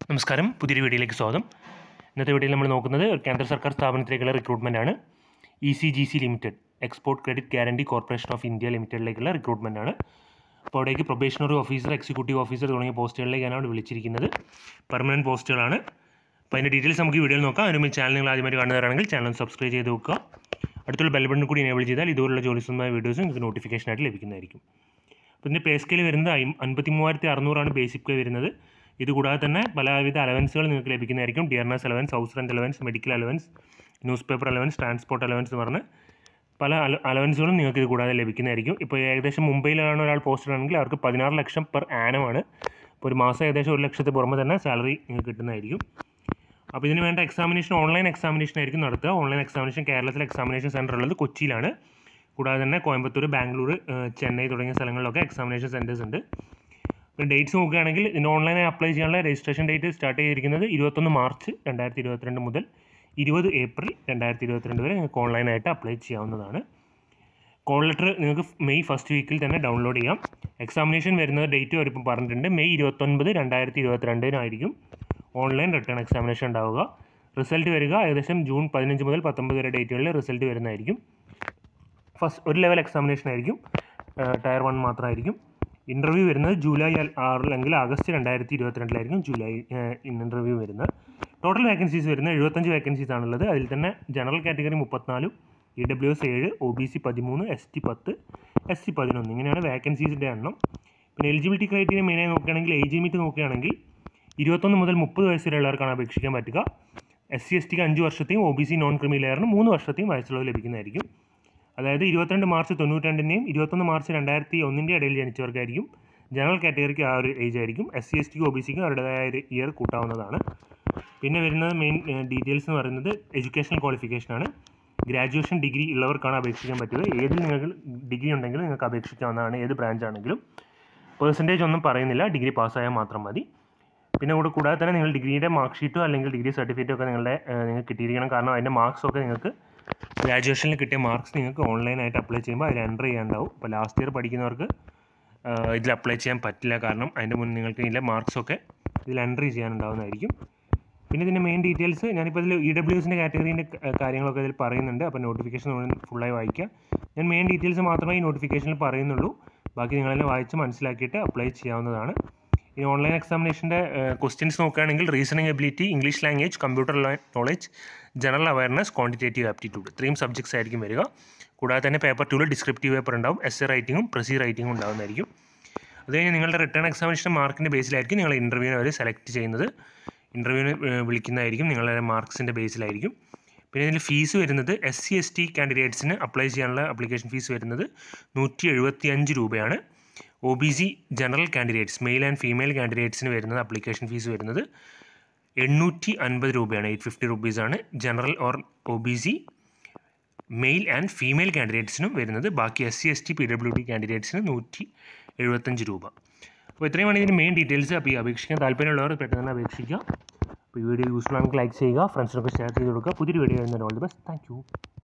നമസ്കാരം, പുതിയൊരു വീഡിയോയിലേക്ക് സ്വാഗതം. ഇന്നത്തെ വീഡിയോയിൽ നമ്മൾ നോക്കുന്നത് ഒരു കേന്ദ്ര സർക്കാർ സ്ഥാപനത്തിലേക്കുള്ള റിക്രൂട്ട്മെൻ്റ് ആണ്. ECGC limited, export credit guarantee corporation of India ലിമിറ്റഡിലേക്കുള്ള റിക്രൂട്ട്മെൻ്റ് ആണ്. അപ്പോൾ അവിടേക്ക് പ്രൊബേഷണറി ഓഫീസർ, എക്സിക്യൂട്ടീവ് ഓഫീസർ തുടങ്ങിയ പോസ്റ്റുകളിലേക്കാണ് അവിടെ വിളിച്ചിരിക്കുന്നത്. പെർമനൻറ്റ് പോസ്റ്റുകളാണ്. അപ്പോൾ അതിൻ്റെ ഡീറ്റെയിൽസ് നമുക്ക് വീഡിയോയിൽ നോക്കാം. അതിന് മുമ്പ് ചാനൽ നിങ്ങൾ ആദ്യമായിട്ട് കാണുന്നവരാണെങ്കിൽ ചാനൽ സബ്സ്ക്രൈബ് ചെയ്ത് വെക്കുക. അടുത്തുള്ള ബെൽ ബട്ടൺ കൂടി എനേബിൾ ചെയ്താൽ ഇതുപോലുള്ള ജോലിസമായ വീഡിയോസ് നിങ്ങൾക്ക് നോട്ടിഫിക്കേഷനായിട്ട് ലഭിക്കുന്നതായിരിക്കും. അപ്പോൾ ഇതിൻ്റെ പേ സ്കെയിൽ വരുന്നത് 53,600 ബേസിക് പേ വരുന്നത്. ഇതുകൂടാതെ തന്നെ പലവിധ അലവൻസുകൾ നിങ്ങൾക്ക് ലഭിക്കുന്നതായിരിക്കും. Dearness allowance, house rent allowance, medical allowance, news paper allowance, transport allowance എന്ന് പറഞ്ഞ് പല അലവൻസുകളും നിങ്ങൾക്ക് ഇത് കൂടാതെ ലഭിക്കുന്നതായിരിക്കും. ഇപ്പോൾ ഏകദേശം മുംബൈയിലാണ് ഒരാൾ പോസ്റ്റഡ് ആണെങ്കിൽ അവർക്ക് 16 ലക്ഷം പെർ ആനമാണ്. അപ്പോൾ ഒരു മാസം ഏകദേശം 1 ലക്ഷത്തിന് പുറമെ തന്നെ സാലറി നിങ്ങൾക്ക് കിട്ടുന്നതായിരിക്കും. അപ്പോൾ ഇതിന് വേണ്ട എക്സാമിനേഷൻ ഓൺലൈൻ എക്സാമിനേഷൻ ആയിരിക്കും നടത്തുക. ഓൺലൈൻ എക്സാമിനേഷൻ കേരളത്തിലെ എക്സാമിനേഷൻ സെൻറ്റർ ഉള്ളത് കൊച്ചിയിലാണ്. കൂടാതെ തന്നെ കോയമ്പത്തൂർ, ബാംഗ്ലൂർ, ചെന്നൈ തുടങ്ങിയ സ്ഥലങ്ങളിലൊക്കെ എക്സാമിനേഷൻ സെൻറ്റേഴ്സ് ഉണ്ട്. ഡേറ്റ്സ് നോക്കുകയാണെങ്കിൽ ഇതിന് ഓൺലൈനായി അപ്ലൈ ചെയ്യാനുള്ള രജിസ്ട്രേഷൻ ഡേറ്റ് സ്റ്റാർട്ട് ചെയ്തിരിക്കുന്നത് 21 മാർച്ച് 2022 മുതൽ 20 ഏപ്രിൽ 2022 വരെ നിങ്ങൾക്ക് ഓൺലൈനായിട്ട് അപ്ലൈ ചെയ്യാവുന്നതാണ്. കോൾ ലെറ്റർ നിങ്ങൾക്ക് മെയ് ഫസ്റ്റ് വീക്കിൽ തന്നെ ഡൗൺലോഡ് ചെയ്യാം. എക്സാമിനേഷൻ വരുന്നത് ഡേറ്റ് വരെ ഇപ്പം പറഞ്ഞിട്ടുണ്ട്. മെയ് 29, 2022 ഓൺലൈൻ റിട്ടേൺ എക്സാമിനേഷൻ ഉണ്ടാവുക. റിസൾട്ട് വരിക ഏകദേശം ജൂൺ 15 മുതൽ 19 വരെ ഡേറ്റുകളിൽ റിസൾട്ട് വരുന്നതായിരിക്കും. ഒരു ലെവൽ എക്സാമിനേഷൻ ആയിരിക്കും, ടയർ 1 മാത്രമായിരിക്കും. ഇൻ്റർവ്യൂ വരുന്നത് ജൂലൈ 6 അല്ലെങ്കിൽ ആഗസ്റ്റ് 2022 ജൂലൈ ഇൻ്റർവ്യൂ വരുന്നത്. ടോട്ടൽ വേക്കൻസീസ് വരുന്നത് 75 വേക്കൻസീസ് ആണുള്ളത്. അതിൽ തന്നെ general category 34, EWS 7, OBC 13, ST 10, SC 11 ഇങ്ങനെയാണ് വേക്കൻസീസിൻ്റെ എണ്ണം. പിന്നെ എലിജിബിലിറ്റി ക്രൈറ്റീരിയ മെയിനായി നോക്കുകയാണെങ്കിൽ ഏജ് ലിമിറ്റ് നോക്കുകയാണെങ്കിൽ 21 മുതൽ 30 വയസ്സ് വരെയുള്ളവർക്കാണ് അപേക്ഷിക്കാൻ പറ്റുക. SC STക്ക് 5 വർഷത്തെയും OBC നോൺ ക്രിമി ലെയറിന് 3 വർഷത്തെയും വയസ്സുള്ളത് ലഭിക്കുന്നതായിരിക്കും. അതായത് 22 മാർച്ച് 92 21 മാർച്ച് 2001 ഇടയിൽ ജനിച്ചവർക്കായിരിക്കും. ജനറൽ കാറ്റഗറിക്ക് ആ ഒരു ഏജ് ആയിരിക്കും. SC STക്കും OBCക്കും അവരുടേതായ ഒരു ഇയർ കൂട്ടാവുന്നതാണ്. പിന്നെ വരുന്നത് മെയിൻ ഡീറ്റെയിൽസ് എന്ന് പറയുന്നത് എഡ്യൂക്കേഷണൽ ക്വാളിഫിക്കേഷനാണ്. ഗ്രാജുവേഷൻ ഡിഗ്രി ഉള്ളവർക്കാണ് അപേക്ഷിക്കാൻ പറ്റുക. ഏതിൽ നിങ്ങൾക്ക് ഡിഗ്രി ഉണ്ടെങ്കിലും നിങ്ങൾക്ക് അപേക്ഷിക്കാവുന്നതാണ്, ഏത് ബ്രാഞ്ച് ആണെങ്കിലും. പെർസെൻറ്റേജ് ഒന്നും പറയുന്നില്ല, ഡിഗ്രി പാസ്സായാൽ മാത്രം മതി. പിന്നെ കൂടാതെ തന്നെ നിങ്ങൾ ഡിഗ്രിയുടെ മാർക്ക് ഷീറ്റോ അല്ലെങ്കിൽ ഡിഗ്രി സർട്ടിഫിക്കറ്റോ ഒക്കെ നിങ്ങൾക്ക് കിട്ടിയിരിക്കണം. കാരണം അതിൻ്റെ മാർക്സൊക്കെ നിങ്ങൾക്ക് ഗ്രാജുവേഷനിൽ കിട്ടിയ മാർക്സ് നിങ്ങൾക്ക് ഓൺലൈനായിട്ട് അപ്ലൈ ചെയ്യുമ്പോൾ അതിൽ എൻ്റർ ചെയ്യാനുണ്ടാവും. അപ്പോൾ ലാസ്റ്റ് ഇയർ പഠിക്കുന്നവർക്ക് ഇതിൽ അപ്ലൈ ചെയ്യാൻ പറ്റില്ല. കാരണം അതിൻ്റെ മുന്നേ നിങ്ങൾക്ക് ഇതിൻ്റെ മാർക്സൊക്കെ ഇതിൽ എൻ്റർ ചെയ്യാനുണ്ടാവുന്നതായിരിക്കും. പിന്നെ ഇതിൻ്റെ മെയിൻ ഡീറ്റെയിൽസ് ഞാനിപ്പോൾ ഇതിൽ EWSൻ്റെ കാറ്റഗറീൻ്റെ കാര്യങ്ങളൊക്കെ ഇതിൽ പറയുന്നുണ്ട്. അപ്പോൾ നോട്ടിഫിക്കേഷൻ ഫുള്ളായി വായിക്കുക. ഞാൻ മെയിൻ ഡീറ്റെയിൽസ് മാത്രമേ ഈ നോട്ടിഫിക്കേഷനിൽ പറയുന്നുള്ളൂ. ബാക്കി നിങ്ങളെല്ലാം വായിച്ച് മനസ്സിലാക്കിയിട്ട് അപ്ലൈ ചെയ്യാവുന്നതാണ്. ഈ ഓൺലൈൻ എക്സാമിനേഷൻ്റെ ക്വസ്റ്റ്യൻസ് നോക്കുകയാണെങ്കിൽ reasoning ability, English language, computer knowledge, general awareness, quantitative aptitude, 3 subjects ആയിരിക്കും വരിക. കൂടാതെ തന്നെ പേപ്പർ 2 ഡിസ്ക്രിപ്റ്റീവ് പേപ്പർ ഉണ്ടാവും. എസ്സേ റൈറ്റിങ്ങും പ്രസി റൈറ്റിങ്ങും ഉണ്ടാകുന്നതായിരിക്കും. അത് കഴിഞ്ഞ് നിങ്ങളുടെ റിട്ടേൺ എക്സാമിനേഷൻ മാർക്കിൻ്റെ ബേസിലായിരിക്കും നിങ്ങൾ ഇൻ്റർവ്യൂവിന് അവർ സെലക്ട് ചെയ്യുന്നത്. ഇൻ്റർവ്യൂവിന് വിളിക്കുന്നതായിരിക്കും നിങ്ങളുടെ മാർക്സിൻ്റെ ബേസിലായിരിക്കും. പിന്നെ ഇതിൽ ഫീസ് വരുന്നത് SC ST കാൻഡിഡേറ്റ്സിന് അപ്ലൈ ചെയ്യാനുള്ള ആപ്ലിക്കേഷൻ ഫീസ് വരുന്നത് 175 രൂപയാണ്. OBC general candidates, male and female കാൻഡിഡേറ്റ്സിന് വരുന്നത് ആപ്ലിക്കേഷൻ ഫീസ് വരുന്നത് 850 രൂപയാണ്. 850 റുപ്പീസാണ് general or OBC male and female കാൻഡിഡേറ്റ്സിനും വരുന്നത്. ബാക്കി SC ST PWD കാൻഡിഡേറ്റ്സിന് 175 രൂപ. അപ്പോൾ ഇത്രയുമാണ് ഇതിൻ്റെ മെയിൻ ഡീറ്റെയിൽസ്. അപ്പോൾ ഈ അപേക്ഷിക്കാൻ താല്പര്യമുള്ളവർ പെട്ടെന്ന് തന്നെ അപേക്ഷിക്കുക. അപ്പോൾ ഈ വീഡിയോ യൂസ്ഫുൾ ആണെങ്കിൽ ലൈക്ക് ചെയ്യുക, ഫ്രണ്ട്സിനൊക്കെ ഷെയർ ചെയ്ത് കൊടുക്കുക. പുതിയൊരു വീഡിയോ വരുന്നതിന് all the best. Thank U.